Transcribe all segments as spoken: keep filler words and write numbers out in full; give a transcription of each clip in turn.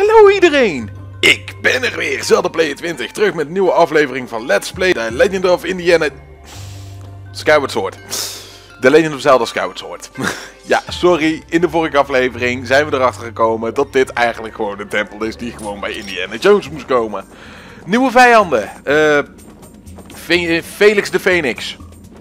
Hallo iedereen! Ik ben er weer, ZeldaPlayer twintig, terug met een nieuwe aflevering van Let's Play The Legend of Indiana... Skyward Sword. The Legend of Zelda Skyward Sword. Ja, sorry, in de vorige aflevering zijn we erachter gekomen dat dit eigenlijk gewoon een tempel is die gewoon bij Indiana Jones moest komen. Nieuwe vijanden. Uh, Felix de Phoenix.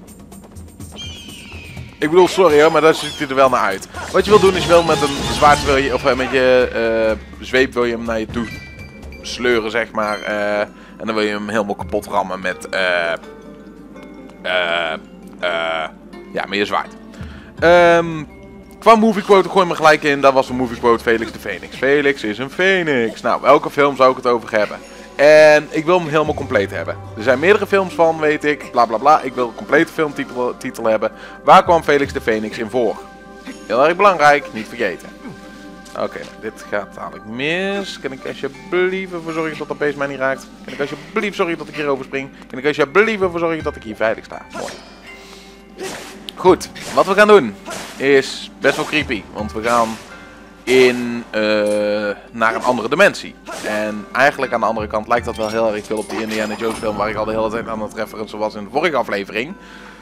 Ik bedoel, sorry hoor, maar daar ziet hij er wel naar uit. Wat je wil doen is wel met een zwaard wil je, of uh, met je uh, zweep wil je hem naar je toe sleuren, zeg maar. Uh, en dan wil je hem helemaal kapot rammen met, uh, uh, uh, ja, met je zwaard. Um, qua movie quote gooi me gelijk in, dat was de movie quote Felix de Phoenix. Felix is een Phoenix. Nou, welke film zou ik het over hebben? En ik wil hem helemaal compleet hebben. Er zijn meerdere films van, weet ik, bla bla bla. Ik wil een complete filmtitel titel hebben. Waar kwam Felix de Phoenix in voor? Heel erg belangrijk, niet vergeten. Oké, okay, dit gaat dadelijk mis. Kan ik alsjeblieft ervoor zorgen dat dat beest mij niet raakt? Kan ik alsjeblieft zorgen dat ik hier overspring? Kan ik alsjeblieft ervoor zorgen dat ik hier veilig sta? Mooi. Goed, wat we gaan doen is best wel creepy. Want we gaan in, uh, naar een andere dimensie. En eigenlijk aan de andere kant lijkt dat wel heel erg veel op die Indiana Jones film waar ik al de hele tijd aan het referensen was in de vorige aflevering.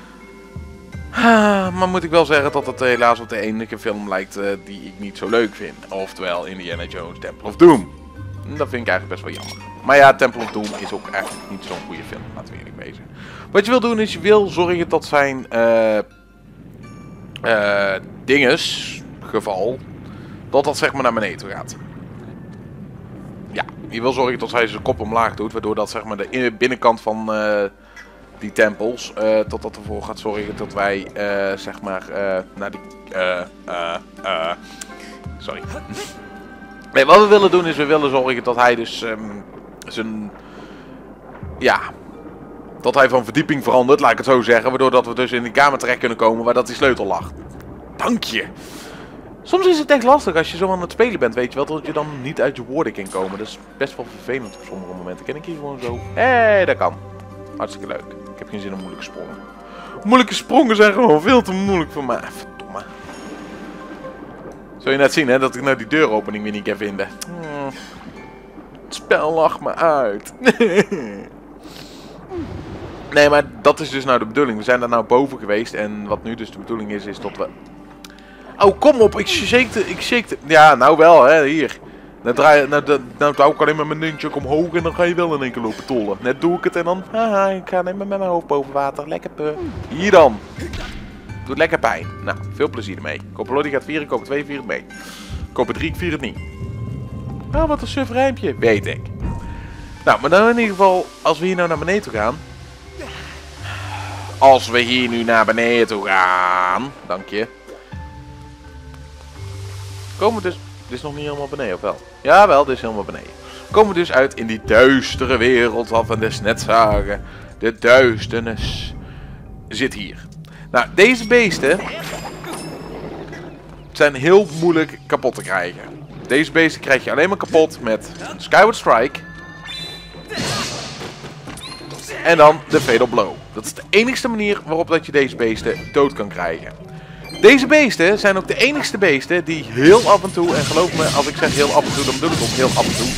Ah, maar moet ik wel zeggen dat het helaas op de enige film lijkt uh, die ik niet zo leuk vind. Oftewel Indiana Jones Temple of Doom. Dat vind ik eigenlijk best wel jammer. Maar ja, Temple of Doom is ook eigenlijk niet zo'n goede film, laten we eerlijk wezen. Wat je wil doen is je wil zorgen dat zijn uh, uh, dinges, geval, dat dat zeg maar naar beneden toe gaat. Ja, je wil zorgen dat hij zijn kop omlaag doet, waardoor dat zeg maar de binnenkant van uh, die tempels, uh, tot dat ervoor gaat zorgen dat wij uh, zeg maar uh, naar die... Uh, uh, uh, sorry. Nee, wat we willen doen is we willen zorgen dat hij dus um, zijn... Ja... Dat hij van verdieping verandert, laat ik het zo zeggen, waardoor dat we dus in die kamer terecht kunnen komen waar dat die sleutel lag. Dank je! Soms is het echt lastig als je zo aan het spelen bent, weet je wel, dat je dan niet uit je woorden kan komen. Dat is best wel vervelend op sommige momenten. Ken ik hier gewoon zo... Hé, hey, dat kan. Hartstikke leuk. Ik heb geen zin in moeilijke sprongen. Moeilijke sprongen zijn gewoon veel te moeilijk voor mij. Verdomme. Zul je net zien, hè, dat ik nou die deuropening weer niet kan vinden. Hmm. Het spel lacht me uit. Nee, maar dat is dus nou de bedoeling. We zijn daar nou boven geweest en wat nu dus de bedoeling is, is dat we... Oh, kom op, ik shakte, ik shakte... Ja, nou wel, hè, hier. Nou, draai, nou, nou, nou hou ik alleen maar mijn nunchuk omhoog en dan ga je wel in één keer lopen tollen. Net doe ik het en dan... Haha, ik ga alleen maar met mijn hoofd boven water. Lekker puh. Hier dan. Doet lekker pijn. Nou, veel plezier ermee. Kopelo die gaat vieren, kopen twee, vier het mee. Kopen drie, ik vier het niet. Oh, wat een suf rijmpje. Weet ik. Nou, maar dan in ieder geval, als we hier nou naar beneden toe gaan... Als we hier nu naar beneden toe gaan... Dank je. Komen we dus... Dit is nog niet helemaal beneden, of wel? Jawel, dit is helemaal beneden. Komen we dus uit in die duistere wereld af en des net zagen. De duisternis zit hier. Nou, deze beesten... zijn heel moeilijk kapot te krijgen. Deze beesten krijg je alleen maar kapot met Skyward Strike... En dan de Fatal Blow. Dat is de enigste manier waarop dat je deze beesten dood kan krijgen. Deze beesten zijn ook de enigste beesten die heel af en toe, en geloof me, als ik zeg heel af en toe, dan bedoel ik ook heel af en toe,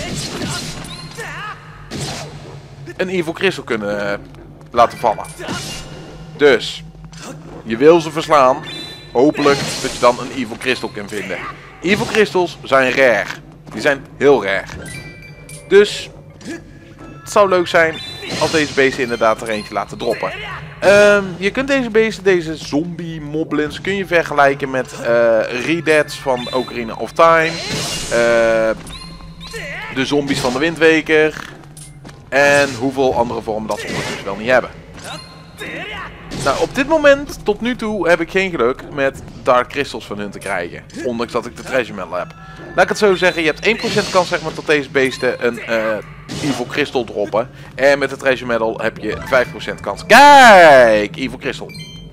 een Evil Crystal kunnen uh, laten vallen. Dus, je wil ze verslaan. Hopelijk dat je dan een Evil Crystal kan vinden. Evil Crystals zijn rare. Die zijn heel rare. Dus... Het zou leuk zijn als deze beesten inderdaad er eentje laten droppen. Um, je kunt deze beesten, deze zombie moblins, kun je vergelijken met uh, Redeads van Ocarina of Time. Uh, de zombies van de Windweker. En hoeveel andere vormen dat ze ondertussen wel niet hebben. Nou, op dit moment, tot nu toe, heb ik geen geluk met Dark Crystals van hun te krijgen. Ondanks dat ik de Treasure Medal heb. Laat ik het zo zeggen, je hebt één procent kans zeg maar dat deze beesten een uh, Evil Crystal droppen. En met de Treasure Medal heb je vijf procent kans. Kijk! Evil Crystal.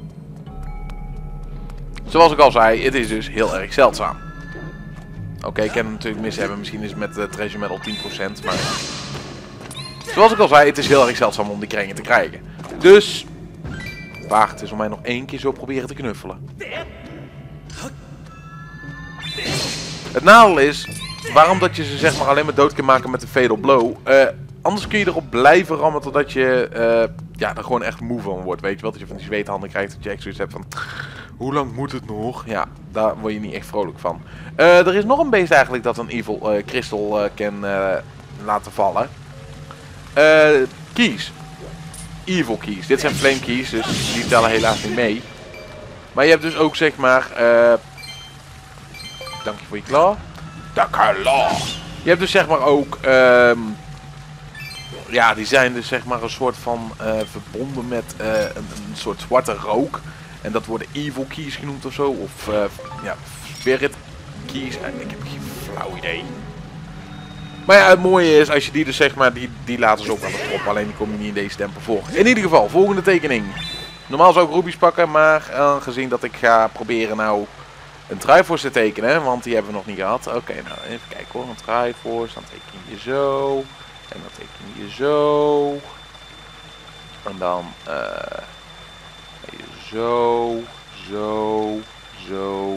Zoals ik al zei, het is dus heel erg zeldzaam. Oké, okay, ik kan het natuurlijk mis hebben. Misschien is het met de Treasure Medal tien procent. Maar... Zoals ik al zei, het is heel erg zeldzaam om die kringen te krijgen. Dus... Wacht, het is om mij nog één keer zo proberen te knuffelen. Het nadeel is, waarom dat je ze zeg maar alleen maar dood kan maken met een fatal blow. Uh, anders kun je erop blijven rammen totdat je uh, ja, er gewoon echt moe van wordt. Weet je wel, dat je van die zweethanden krijgt. Dat je echt zoiets hebt van, hoe lang moet het nog? Ja, daar word je niet echt vrolijk van. Uh, er is nog een beest eigenlijk dat een evil uh, crystal uh, kan uh, laten vallen. Uh, keys. Evil keys. Dit zijn flame keys, dus die tellen helaas niet mee. Maar je hebt dus ook zeg maar... Uh, dank je voor je klaw. Dank je klaw. Je hebt dus zeg maar ook... Um, ja, die zijn dus zeg maar een soort van uh, verbonden met uh, een, een soort zwarte rook. En dat worden evil keys genoemd of zo. Of uh, ja, spirit keys. Ik heb geen flauw idee. Maar ja, het mooie is als je die dus zeg maar, die, die laten ze ook aan de top. Alleen die kom je niet in deze tempel voor. In ieder geval, volgende tekening. Normaal zou ik rubies pakken, maar aangezien dat ik ga proberen nou een Triforce te tekenen. Want die hebben we nog niet gehad. Oké, okay, nou even kijken hoor. Een Triforce, dan teken je zo. En dan teken je zo. En dan uh, zo, zo, zo.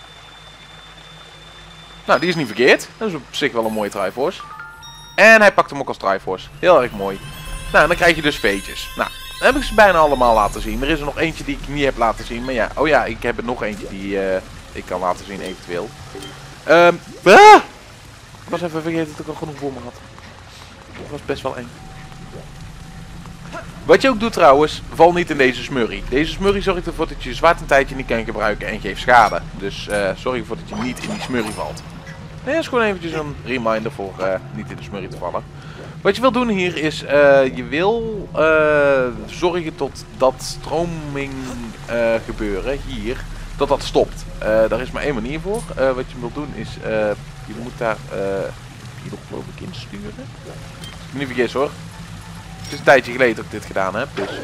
Nou, die is niet verkeerd. Dat is op zich wel een mooie Triforce. En hij pakt hem ook als Triforce. Heel erg mooi. Nou, dan krijg je dus veetjes. Nou, dan heb ik ze bijna allemaal laten zien. Er is er nog eentje die ik niet heb laten zien. Maar ja, oh ja, ik heb er nog eentje die uh, ik kan laten zien eventueel. Um, ah! Ik was even vergeten dat ik al genoeg voor me had. Dat was best wel eng. Wat je ook doet trouwens, val niet in deze smurrie. Deze smurrie zorgt ervoor dat je je zwaard een tijdje niet kan gebruiken en geeft schade. Dus uh, zorg ervoor dat je niet in die smurrie valt. Nee, dat is gewoon eventjes een reminder voor uh, niet in de smurrie te vallen. Wat je wil doen hier is, uh, je wil uh, zorgen tot dat stroming uh, gebeuren hier, dat dat stopt. Uh, daar is maar één manier voor. Uh, wat je wil doen is, uh, je moet daar uh, hier geloof ik in sturen. Ik niet vergis hoor. Het is een tijdje geleden dat ik dit gedaan heb, dus...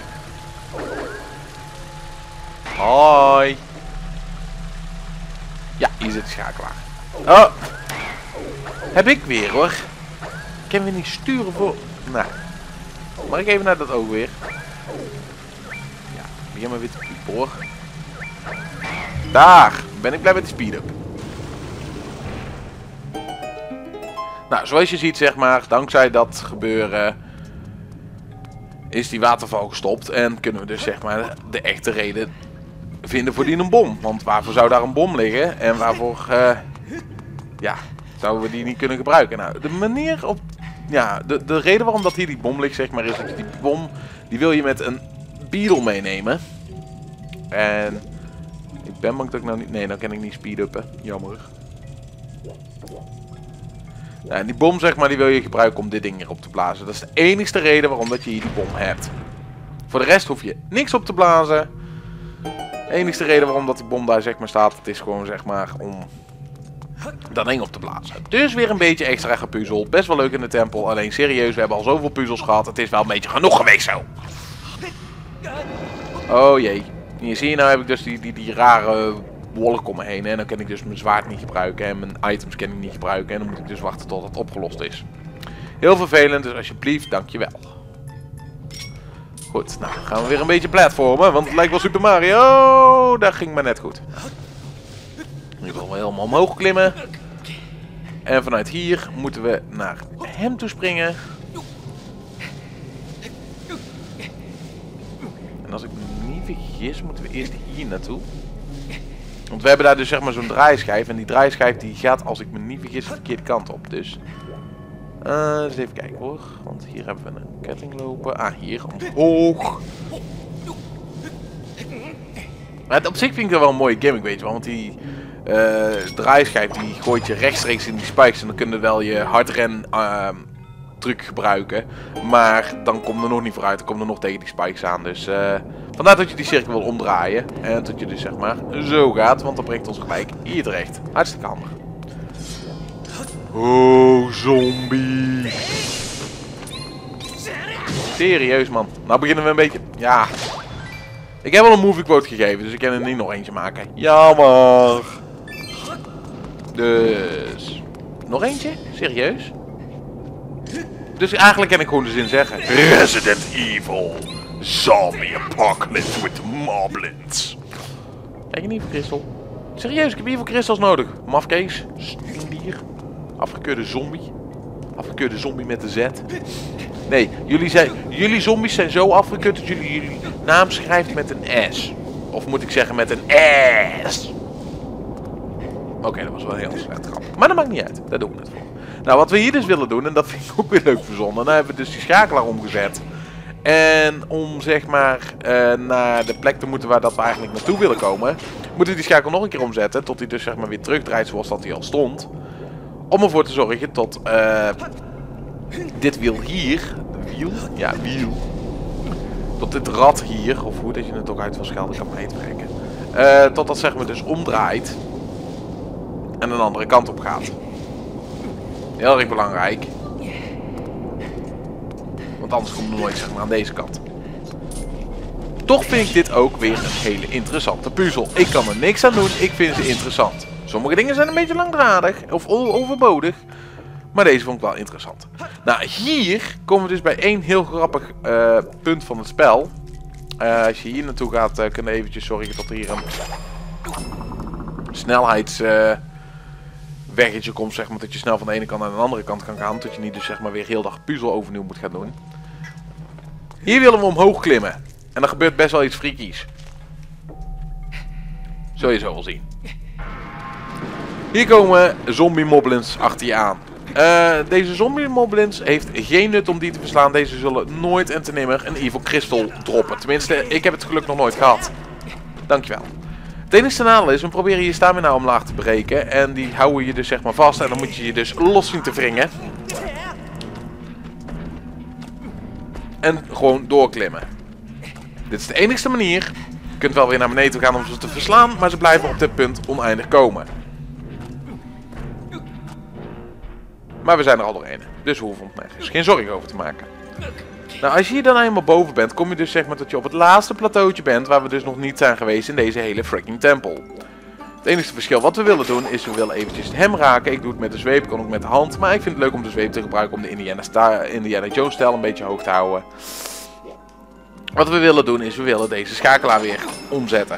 Hoi! Ja, hier zit de schakelaar. Oh! Heb ik weer hoor. Ik kan weer niet sturen voor... Nou. Mag ik even naar dat oog weer? Ja, begin maar weer te piepen hoor. Daar! Ben ik blij met de speed-up. Nou, zoals je ziet zeg maar, dankzij dat gebeuren... is die waterval gestopt en kunnen we dus zeg maar de echte reden vinden voor die een bom. Want waarvoor zou daar een bom liggen en waarvoor uh, ja, zouden we die niet kunnen gebruiken? Nou, de manier op, ja, de, de reden waarom dat hier die bom ligt zeg maar is dat je die bom, die wil je met een beetle meenemen. En ik ben bang dat ik nou niet, nee dan kan ik niet speed-uppen, jammer. Nou, en die bom zeg maar, die wil je gebruiken om dit ding erop te blazen. Dat is de enigste reden waarom dat je hier die bom hebt. Voor de rest hoef je niks op te blazen. De enigste reden waarom dat die bom daar zeg maar staat, het is gewoon zeg maar om dat ding op te blazen. Dus weer een beetje extra gepuzzeld. Best wel leuk in de tempel. Alleen serieus, we hebben al zoveel puzzels gehad. Het is wel een beetje genoeg geweest zo. Oh jee. Hier zie je nou heb ik dus die, die, die rare... wolk om me heen en dan kan ik dus mijn zwaard niet gebruiken en mijn items kan ik niet gebruiken en dan moet ik dus wachten tot het opgelost is. Heel vervelend, dus alsjeblieft, dankjewel. Goed, nou gaan we weer een beetje platformen, want het lijkt wel Super Mario. Oh, dat ging maar net goed. Nu willen we helemaal omhoog klimmen. En vanuit hier moeten we naar hem toe springen. En als ik me niet vergis, moeten we eerst hier naartoe. Want we hebben daar dus zeg maar zo'n draaischijf. En die draaischijf die gaat, als ik me niet vergis, de verkeerde kant op. Dus... Uh, eens even kijken hoor. Want hier hebben we een ketting lopen. Ah, hier. Omhoog. Maar het, op zich vind ik dat wel een mooie gimmick, weet je wel. Want die uh, draaischijf die gooit je rechtstreeks in die spikes. En dan kun je wel je hardren uh, truc gebruiken. Maar dan komt er nog niet vooruit. Dan komt er nog tegen die spikes aan. Dus... Uh, vandaar dat je die cirkel wil omdraaien. En dat je dus zeg maar zo gaat. Want dat brengt ons gelijk hier terecht. Hartstikke handig. Oh, zombie. Serieus man. Nou beginnen we een beetje... Ja. Ik heb al een movie quote gegeven. Dus ik kan er niet nog eentje maken. Jammer. Dus... Nog eentje? Serieus? Dus eigenlijk kan ik gewoon de zin zeggen. Resident Evil. Zombie apocalypse with moblins. Kijk je niet voor kristal? Serieus, ik heb hier voor kristals nodig. Mafkees. Stiendier. Afgekeurde zombie. Afgekeurde zombie met de Z. Nee, jullie, zijn, jullie zombies zijn zo afgekeurd dat jullie jullie naam schrijft met een S. Of moet ik zeggen met een S. Oké, okay, dat was wel heel slecht grap. Maar dat maakt niet uit. Daar doen we het voor. Nou, wat we hier dus willen doen, en dat vind ik ook weer leuk verzonnen. Dan hebben we dus die schakelaar omgezet. En om zeg maar uh, naar de plek te moeten waar dat we eigenlijk naartoe willen komen, moeten we die schakel nog een keer omzetten. Tot hij dus zeg maar weer terugdraait zoals dat hij al stond. Om ervoor te zorgen tot uh, dit wiel hier. Wiel? Ja, wiel. Tot dit rad hier, of hoe dat je het ook uit wil schelden, kan mij het trekken. Uh, tot dat zeg maar dus omdraait. En een andere kant op gaat. Heel erg belangrijk. Want anders komt het nooit zeg maar aan deze kant. Toch vind ik dit ook weer een hele interessante puzzel. Ik kan er niks aan doen, ik vind ze interessant. Sommige dingen zijn een beetje langdradig of overbodig. Maar deze vond ik wel interessant. Nou, hier komen we dus bij één heel grappig uh, punt van het spel. Uh, als je hier naartoe gaat, uh, kunnen we eventjes zorgen dat er hier een snelheidsweggetje uh, komt. Zeg maar, dat je snel van de ene kant naar de andere kant kan gaan. Dat je niet dus zeg maar weer heel dag puzzel overnieuw moet gaan doen. Hier willen we omhoog klimmen. En er gebeurt best wel iets freakies. Zul je zo wel zien. Hier komen zombie moblins achter je aan. Uh, deze zombie moblins heeft geen nut om die te verslaan. Deze zullen nooit en te nimmer een evil crystal droppen. Tenminste, ik heb het geluk nog nooit gehad. Dankjewel. Het enige nadeel is, we proberen je stamina omlaag te breken. En die houden je dus zeg maar vast. En dan moet je je dus los zien te wringen. En gewoon doorklimmen. Dit is de enigste manier. Je kunt wel weer naar beneden gaan om ze te verslaan. Maar ze blijven op dit punt oneindig komen. Maar we zijn er al doorheen. Dus we hoeven ons nergens geen zorgen over te maken. Nou, als je hier dan eenmaal boven bent, kom je dus zeg maar dat je op het laatste plateautje bent. Waar we dus nog niet zijn geweest in deze hele freaking tempel. Het enige verschil wat we willen doen is we willen eventjes hem raken. Ik doe het met de zweep, kan ook met de hand. Maar ik vind het leuk om de zweep te gebruiken om de Indiana, Star, Indiana Jones stijl een beetje hoog te houden. Wat we willen doen is we willen deze schakelaar weer omzetten.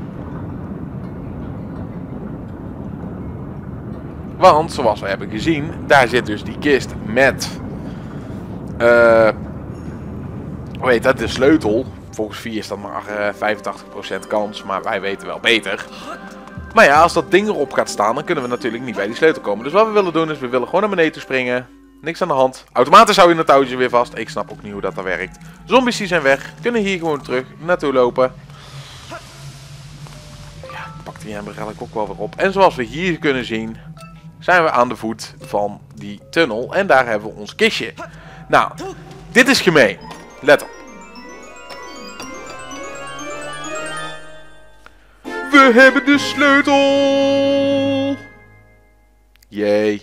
Want, zoals we hebben gezien, daar zit dus die kist met, uh, hoe heet dat, de sleutel. Volgens vier is dat maar uh, vijfentachtig procent kans, maar wij weten wel beter. Maar ja, als dat ding erop gaat staan, dan kunnen we natuurlijk niet bij die sleutel komen. Dus wat we willen doen is, we willen gewoon naar beneden toe springen. Niks aan de hand. Automatisch hou je het touwtje weer vast. Ik snap ook niet hoe dat dan werkt. Zombies die zijn weg. Kunnen hier gewoon terug naartoe lopen. Ja, ik pak die emmer eigenlijk ook wel weer op. En zoals we hier kunnen zien, zijn we aan de voet van die tunnel. En daar hebben we ons kistje. Nou, dit is gemeen. Let op. We hebben de sleutel. Jee.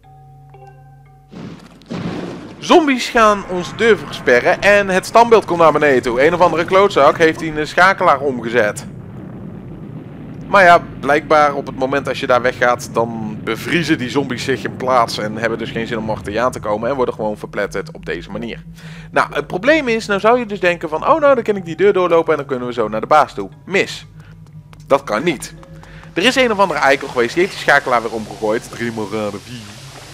Zombies gaan ons deur versperren en het standbeeld komt naar beneden toe. Een of andere klootzak heeft hij een schakelaar omgezet. Maar ja, blijkbaar op het moment als je daar weggaat, dan bevriezen die zombies zich in plaats en hebben dus geen zin om achter je aan te komen en worden gewoon verpletterd op deze manier. Nou, het probleem is, nou zou je dus denken van, oh nou, dan kan ik die deur doorlopen en dan kunnen we zo naar de baas toe. Mis. Dat kan niet. Er is een of andere eikel geweest, die heeft die schakelaar weer omgegooid. drie maal raden vier.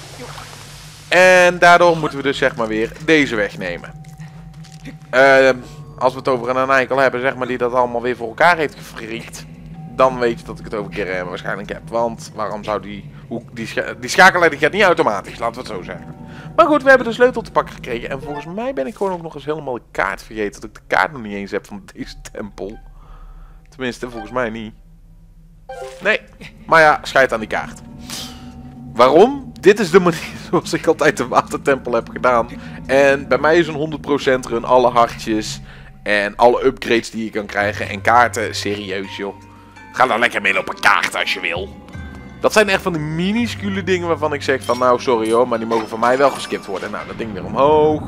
En daardoor moeten we dus zeg maar weer deze weg nemen. Uh, als we het over een eikel hebben, zeg maar, die dat allemaal weer voor elkaar heeft gefriekt, dan weet je dat ik het over een keer uh, waarschijnlijk heb. Want waarom zou die... Hoe, die, scha die schakelaar die gaat niet automatisch, laten we het zo zeggen. Maar goed, we hebben de sleutel te pakken gekregen. En volgens mij ben ik gewoon ook nog eens helemaal de kaart vergeten. Dat ik de kaart nog niet eens heb van deze tempel. Tenminste, volgens mij niet. Nee, maar ja, scheid aan die kaart. Waarom? Dit is de manier zoals ik altijd de watertempel heb gedaan. En bij mij is een honderd procent run, alle hartjes en alle upgrades die je kan krijgen. En kaarten, serieus joh. Ga daar lekker mee lopen kaarten als je wil. Dat zijn echt van de minuscule dingen waarvan ik zeg van nou sorry hoor, maar die mogen van mij wel geskipt worden. Nou, dat ding weer omhoog.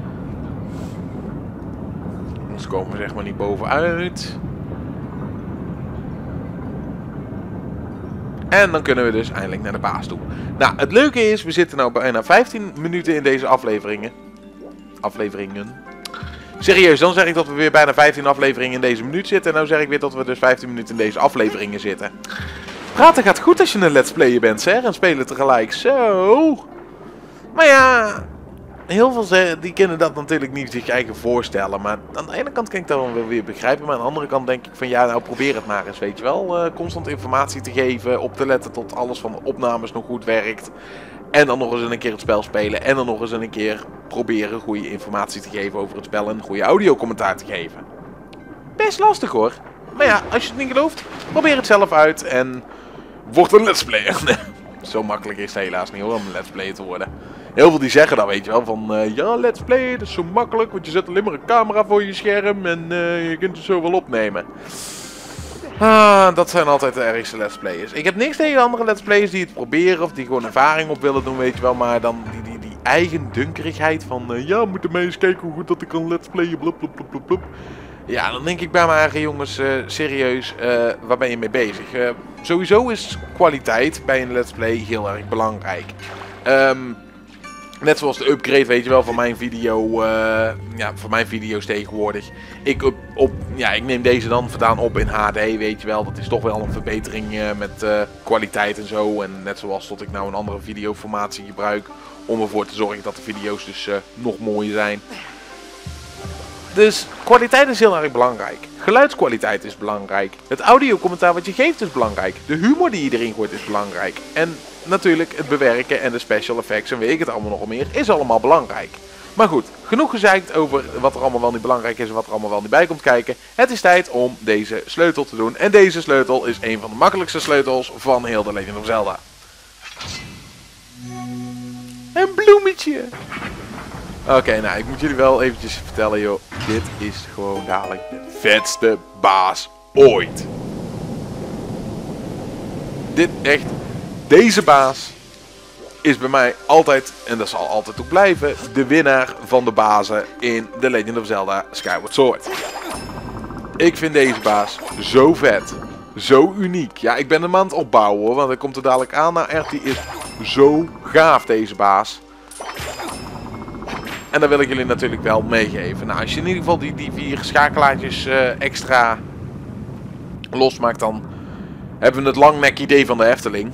Anders komen we zeg maar niet bovenuit. En dan kunnen we dus eindelijk naar de baas toe. Nou, het leuke is, we zitten nu bijna vijftien minuten in deze afleveringen. Afleveringen. Serieus, dan zeg ik dat we weer bijna vijftien afleveringen in deze minuut zitten. En nu zeg ik weer dat we dus vijftien minuten in deze afleveringen zitten. Praten gaat goed als je een let's player bent, zeg. En spelen tegelijk. Zo. Maar ja... Heel veel zeggen, die kunnen dat natuurlijk niet zich eigen voorstellen. Maar aan de ene kant kan ik dat wel weer begrijpen. Maar aan de andere kant denk ik van ja, nou probeer het maar eens, weet je wel. Uh, constant informatie te geven, op te letten tot alles van de opnames nog goed werkt. En dan nog eens een keer het spel spelen. En dan nog eens een keer proberen goede informatie te geven over het spel. En een goede audiocommentaar te geven. Best lastig hoor. Maar ja, als je het niet gelooft, probeer het zelf uit. En word een let's player. Zo makkelijk is het helaas niet hoor, om een let's player te worden. Heel veel die zeggen dan, weet je wel, van uh, ja, let's play, dat is zo makkelijk, want je zet alleen maar een camera voor je scherm en uh, je kunt het zo wel opnemen. Ah, dat zijn altijd de ergste let's players. Ik heb niks tegen andere let's players die het proberen of die gewoon ervaring op willen doen, weet je wel, maar dan die, die, die eigen dunkerigheid van, uh, ja, moet er maar eens kijken hoe goed dat ik kan let's playen, blub, blub, blub, blub, blub. Ja, dan denk ik bij mijn eigen jongens, uh, serieus, uh, waar ben je mee bezig? Uh, sowieso is kwaliteit bij een let's play heel erg belangrijk. Um, Net zoals de upgrade, weet je wel, van mijn video, uh, ja, van mijn video's tegenwoordig. Ik, up, op, ja, ik neem deze dan vandaan op in H D, weet je wel. Dat is toch wel een verbetering uh, met uh, kwaliteit en zo. En net zoals dat ik nou een andere videoformatie gebruik om ervoor te zorgen dat de video's dus uh, nog mooier zijn. Dus kwaliteit is heel erg belangrijk. Geluidskwaliteit is belangrijk. Het audiocommentaar wat je geeft is belangrijk. De humor die je erin gooit is belangrijk. En natuurlijk het bewerken en de special effects en weet ik het allemaal nog meer is allemaal belangrijk. Maar goed, genoeg gezeikt over wat er allemaal wel niet belangrijk is en wat er allemaal wel niet bij komt kijken. Het is tijd om deze sleutel te doen. En deze sleutel is een van de makkelijkste sleutels van heel de Legend of Zelda. Een bloemetje! Oké, okay, nou, ik moet jullie wel eventjes vertellen, joh. Dit is gewoon dadelijk de vetste baas ooit. Dit echt, deze baas is bij mij altijd, en dat zal altijd ook blijven, de winnaar van de bazen in The Legend of Zelda Skyward Sword. Ik vind deze baas zo vet, zo uniek. Ja, ik ben hem aan het opbouwen hoor, want hij komt er dadelijk aan. Nou echt, die is zo gaaf deze baas. En dat wil ik jullie natuurlijk wel meegeven. Nou, als je in ieder geval die, die vier schakelaartjes uh, extra losmaakt, dan hebben we het langnek idee van de Efteling.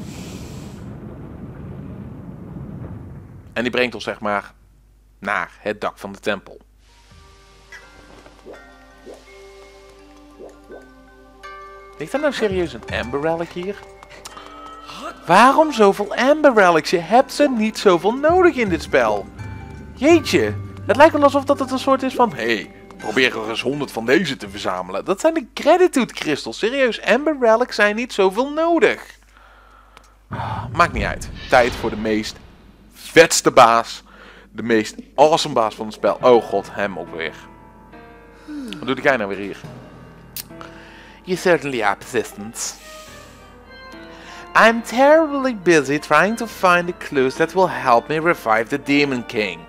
En die brengt ons zeg maar naar het dak van de tempel. Ligt er nou serieus een Amber Relic hier? Waarom zoveel Amber Relics? Je hebt ze niet zoveel nodig in dit spel. Jeetje, het lijkt wel alsof dat het een soort is van... Hé, hey, probeer er eens honderd van deze te verzamelen. Dat zijn de Gratitude Crystals. Serieus, Amber Relics zijn niet zoveel nodig. Maakt niet uit. Tijd voor de meest vetste baas. De meest awesome baas van het spel. Oh god, hem ook weer. Wat doe jij nou weer hier? You certainly are persistent. I'm terribly busy trying to find the clues that will help me revive the Demon King.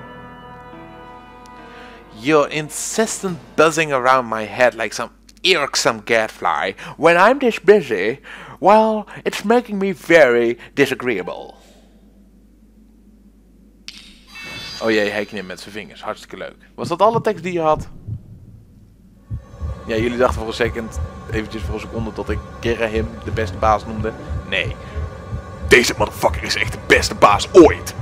Your insistent buzzing around my head like some irksome gadfly when I'm this busy, well, it's making me very disagreeable. Oh jee, hij knipt met zijn vingers. Hartstikke leuk. Was dat alle tekst die je had? Ja, jullie dachten voor een second, eventjes voor een seconde, dat ik Gerahim de beste baas noemde. Nee. Deze motherfucker is echt de beste baas ooit.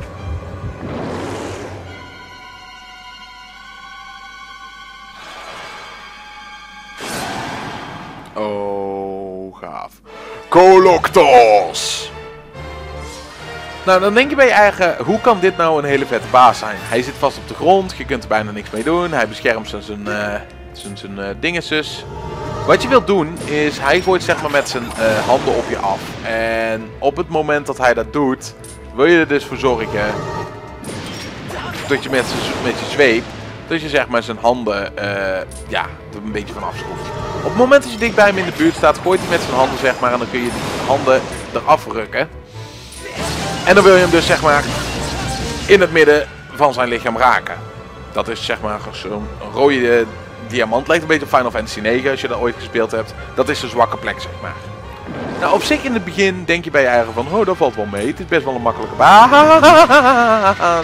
Oh, gaaf. Koloktos! Nou, dan denk je bij je eigen, hoe kan dit nou een hele vette baas zijn? Hij zit vast op de grond, je kunt er bijna niks mee doen. Hij beschermt zijn, zijn, uh, zijn, zijn uh, dingetjes. Wat je wilt doen, is hij gooit zeg maar met zijn uh, handen op je af. En op het moment dat hij dat doet, wil je er dus voor zorgen dat je met, met je zweep, dat je zeg maar zijn handen, uh, ja, er een beetje van afschroeft. Op het moment dat je dicht bij hem in de buurt staat, gooit hij met zijn handen zeg maar en dan kun je die handen eraf rukken. En dan wil je hem dus zeg maar in het midden van zijn lichaam raken. Dat is zeg maar zo'n rode diamant. Lijkt een beetje op Final Fantasy negen als je dat ooit gespeeld hebt. Dat is de zwakke plek zeg maar. Nou op zich in het begin denk je bij je eigen van, oh dat valt wel mee. Het is best wel een makkelijke baas.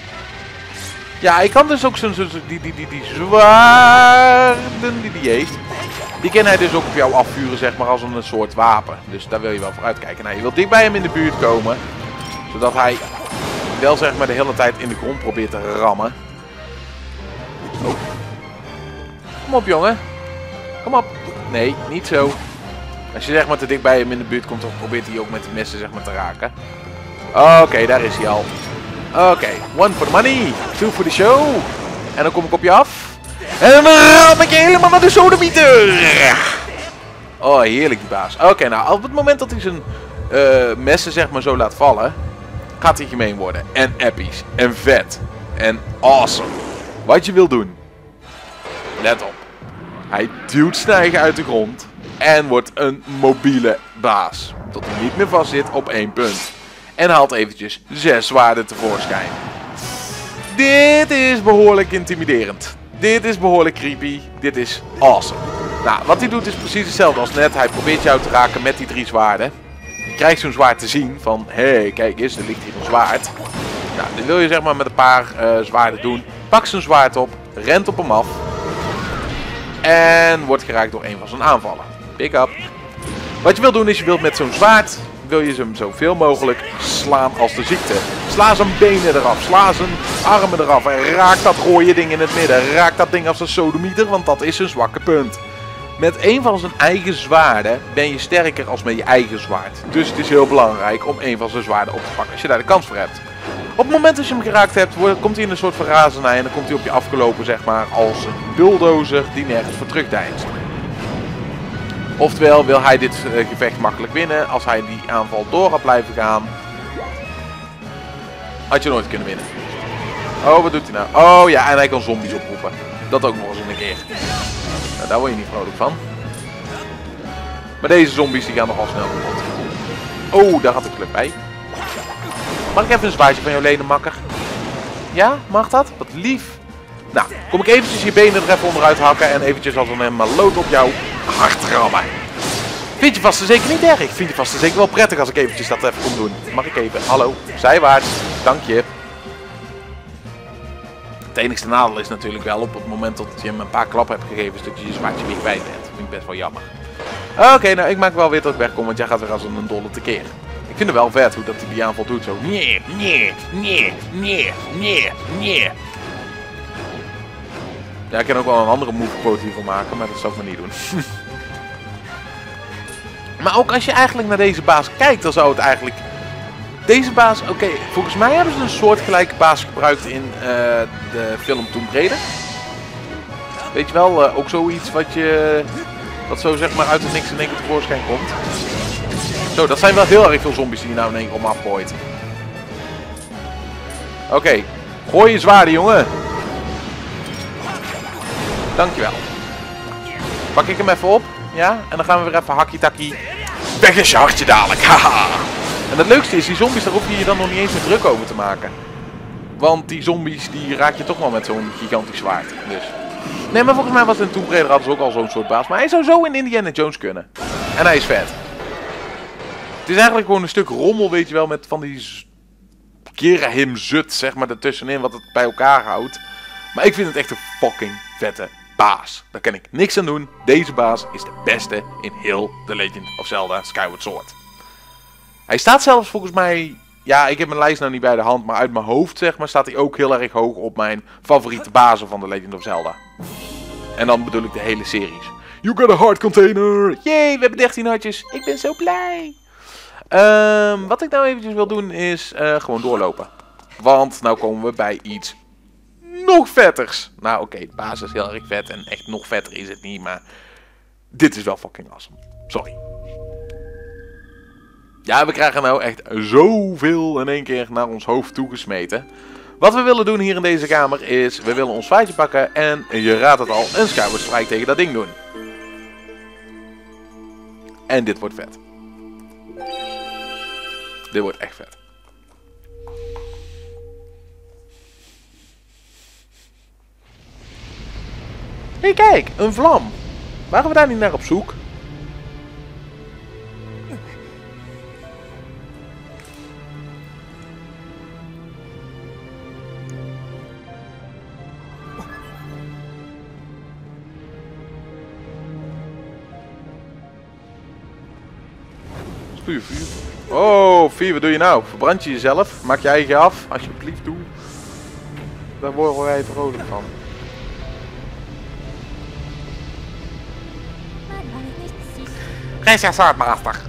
Ja, hij kan dus ook zo'n zo, die, die, die, die zwaarden die hij heeft. Die kan hij dus ook op jou afvuren, zeg maar, als een soort wapen. Dus daar wil je wel voor uitkijken. Nou, je wilt dicht bij hem in de buurt komen. Zodat hij wel, zeg maar, de hele tijd in de grond probeert te rammen. Oh. Kom op, jongen. Kom op. Nee, niet zo. Als je, zeg maar, te dicht bij hem in de buurt komt, dan probeert hij ook met de messen, zeg maar, te raken. Oké, okay, daar is hij al. Oké, okay. One for the money. Two for the show. En dan kom ik op je af. En dan ram ik je helemaal naar de sodemieter. Oh, heerlijk die baas. Oké, okay, nou, op het moment dat hij zijn uh, messen, zeg maar, zo laat vallen, gaat hij gemeen worden. En episch. En vet. En awesome. Wat je wil doen. Let op. Hij duwt Snijger uit de grond. En wordt een mobiele baas. Tot hij niet meer vast zit op één punt. En haalt eventjes zes zwaarden tevoorschijn. Dit is behoorlijk intimiderend. Dit is behoorlijk creepy. Dit is awesome. Nou, wat hij doet is precies hetzelfde als net. Hij probeert jou te raken met die drie zwaarden. Je krijgt zo'n zwaard te zien van, hé, hey, kijk eens, er ligt hier een zwaard. Nou, dit wil je, zeg maar, met een paar uh, zwaarden doen. Pak zijn zwaard op, rent op hem af. En wordt geraakt door een van zijn aanvallen. Pick up. Wat je wil doen is, je wilt met zo'n zwaard, wil je hem zoveel mogelijk slaan als de ziekte. Sla zijn benen eraf, sla zijn armen eraf en raak dat rode ding in het midden. Raak dat ding als een sodemieter, want dat is zijn zwakke punt. Met een van zijn eigen zwaarden ben je sterker als met je eigen zwaard. Dus het is heel belangrijk om een van zijn zwaarden op te pakken als je daar de kans voor hebt. Op het moment dat je hem geraakt hebt, komt hij in een soort van razernij en dan komt hij op je afgelopen, zeg maar, als een bulldozer die nergens voor terugdeinst. Oftewel wil hij dit uh, gevecht makkelijk winnen. Als hij die aanval door had blijven gaan, had je nooit kunnen winnen. Oh, wat doet hij nou? Oh ja, en hij kan zombies oproepen. Dat ook nog eens een keer. Nou, daar word je niet vrolijk van. Maar deze zombies die gaan nogal snel kapot. Oh, daar had ik geluk bij. Mag ik even een zwaardje van jou lenen, makker? Ja, mag dat? Wat lief. Nou, kom ik eventjes je benen er even onderuit hakken en eventjes als een maloot op jou hard rammen. Vind je vast en zeker niet erg? Vind je vast en zeker wel prettig als ik eventjes dat even kom doen? Mag ik even? Hallo, zijwaarts. Dank je. Het enigste nadeel is natuurlijk wel op het moment dat je hem een paar klappen hebt gegeven, is dat je je zwaardje weer kwijt bent. Dat vind ik best wel jammer. Oké, okay, nou ik maak wel weer dat ik wegkom, want jij gaat weer als een dolle tekeer. Ik vind het wel vet hoe dat hij die aanval doet. Zo. Nee, nee, nee, nee, nee, nee. Ja, ik kan ook wel een andere move quote hiervan maken, maar dat zou ik maar niet doen. Maar ook als je eigenlijk naar deze baas kijkt, dan zou het eigenlijk... Deze baas, oké, okay, volgens mij hebben ze een soortgelijke baas gebruikt in uh, de film Tomb Raider. Weet je wel, uh, ook zoiets wat je... Wat zo, zeg maar, uit het niks in één keer tevoorschijn komt. Zo, dat zijn wel heel erg veel zombies die je nou in één keer om afgooit. Oké, okay, gooi je zwaarden, jongen. Dankjewel. Pak ik hem even op. Ja, en dan gaan we weer even hakkie-takkie. Weg is je hartje dadelijk. Haha. En het leukste is, die zombies, daar hoef je je dan nog niet eens meer druk over te maken. Want die zombies, die raak je toch wel met zo'n gigantisch zwaard. Dus. Nee, maar volgens mij was het in Tomb Raider hadden ze ook al zo'n soort baas. Maar hij zou zo in Indiana Jones kunnen. En hij is vet. Het is eigenlijk gewoon een stuk rommel, weet je wel, met van die Gerahim zut, zeg maar, ertussenin, wat het bij elkaar houdt. Maar ik vind het echt een fucking vette baas. Daar kan ik niks aan doen. Deze baas is de beste in heel The Legend of Zelda Skyward Sword. Hij staat zelfs volgens mij... Ja, ik heb mijn lijst nou niet bij de hand, maar uit mijn hoofd, zeg maar, staat hij ook heel erg hoog op mijn favoriete bazen van The Legend of Zelda. En dan bedoel ik de hele series. You got a heart container! Yay, we hebben dertien hartjes. Ik ben zo blij. Um, wat ik nou eventjes wil doen is uh, gewoon doorlopen. Want nou komen we bij iets nog vetters. Nou oké, okay, de baas is heel erg vet en echt nog vetter is het niet, maar dit is wel fucking awesome. Sorry. Ja, we krijgen nou echt zoveel in één keer naar ons hoofd toegesmeten. Wat we willen doen hier in deze kamer is, we willen ons zwaardje pakken en, je raadt het al, een Skyward Strike tegen dat ding doen. En dit wordt vet. Dit wordt echt vet. Hé, hey, kijk, een vlam. Waren we daar niet naar op zoek? Goeie vuur. Oh, Vie, wat doe je nou? Verbrand je jezelf? Maak je eigen af? Alsjeblieft, doe. Daar worden wij vrolijk van. Raise your sword, master.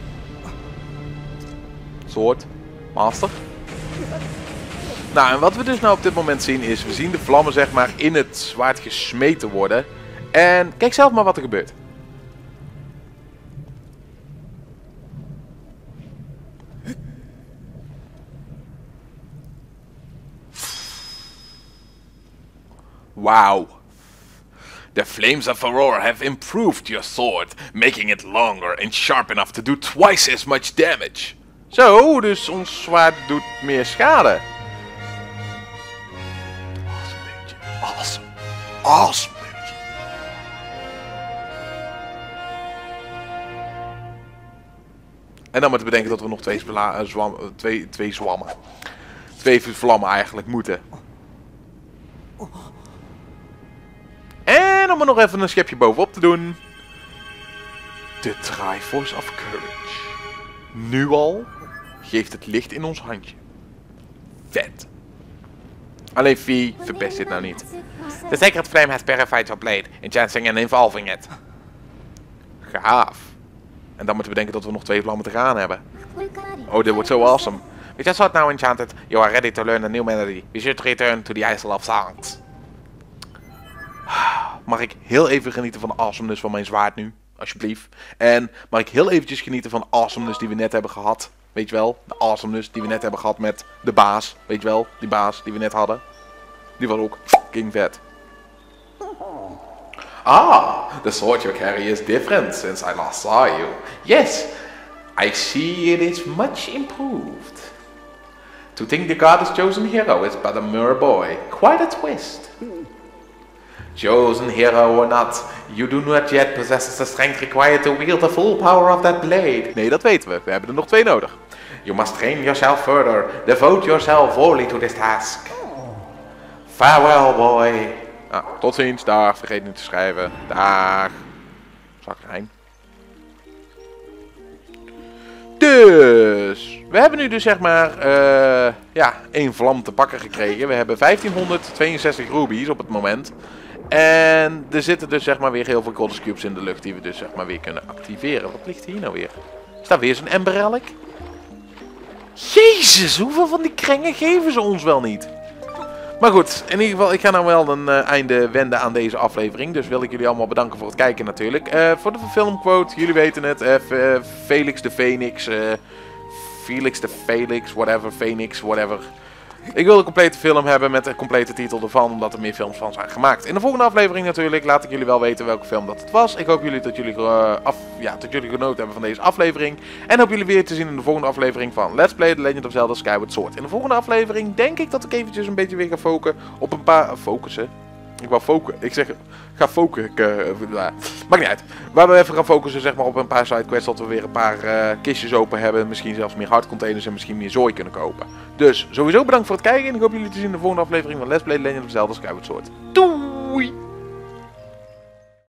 Soort. Master. Nou, en wat we dus nou op dit moment zien is, we zien de vlammen zeg maar in het zwaard gesmeten worden. En kijk zelf maar wat er gebeurt. Wauw. The flames of Aurora have improved your sword, making it longer and sharp enough to do twice as much damage. Zo, dus ons zwaard doet meer schade. Awesome, beetje. Awesome. Awesome, beetje. En dan moeten we bedenken dat we nog twee, uh, zwam, uh, twee, twee zwammen. Twee vlammen eigenlijk moeten. En om er nog even een schepje bovenop te doen. De Triforce of Courage. Nu al geeft het licht in ons handje. Vet. Alleen Vie, verpest dit nou niet. The sacred flame has purified your blade, enhancing and evolving it. Gaaf. En dan moeten we denken dat we nog twee vlammen te gaan hebben. Oh, dit wordt zo awesome. With your sword now enchanted, you are ready to learn a new melody. We should return to the Isle of Songs. Mag ik heel even genieten van de awesomeness van mijn zwaard nu? Alsjeblieft. En mag ik heel eventjes genieten van de awesomeness die we net hebben gehad? Weet je wel? De awesomeness die we net hebben gehad met de baas. Weet je wel? Die baas die we net hadden. Die was ook fucking vet. Ah, the sword you carry is different since I last saw you. Yes, I see it is much improved. To think the goddess chosen hero is but a mere boy. Quite a twist. Chosen hero or not, you do not yet possess the strength required to wield the full power of that blade. Nee, dat weten we. We hebben er nog twee nodig. You must train yourself further. Devote yourself wholly to this task. Farewell, boy. Ah, tot ziens. Dag. Vergeet niet te schrijven. Dag. Zakrijn. Dus, we hebben nu dus zeg maar, uh, ja, één vlam te pakken gekregen. We hebben vijftienhonderdtweeënzestig rubies op het moment. En er zitten dus zeg maar weer heel veel goddess cubes in de lucht die we dus zeg maar weer kunnen activeren. Wat ligt hier nou weer? Is daar weer zo'n ember relic? Jezus, hoeveel van die kringen geven ze ons wel niet? Maar goed, in ieder geval, ik ga nou wel een uh, einde wenden aan deze aflevering. Dus wil ik jullie allemaal bedanken voor het kijken natuurlijk. Uh, voor de filmquote, jullie weten het. Uh, Felix de Phoenix. Uh, Felix de Felix, whatever, Phoenix, whatever. Ik wil een complete film hebben met een complete titel ervan, omdat er meer films van zijn gemaakt. In de volgende aflevering natuurlijk laat ik jullie wel weten welke film dat het was. Ik hoop jullie dat jullie, uh, af, ja, dat jullie genoten hebben van deze aflevering. En hoop jullie weer te zien in de volgende aflevering van Let's Play The Legend of Zelda Skyward Sword. In de volgende aflevering denk ik dat ik eventjes een beetje weer ga focussen op een paar... Focussen? Ik wou focussen. Ik zeg... Ga focussen. Uh, maakt niet uit. Waar we even gaan focussen zeg maar, op een paar sidequests. Dat we weer een paar uh, kistjes open hebben. Misschien zelfs meer hardcontainers en misschien meer zooi kunnen kopen. Dus sowieso bedankt voor het kijken. En ik hoop jullie te zien in de volgende aflevering van Let's Play The Legend of Zelda Skyward Sword. Doei!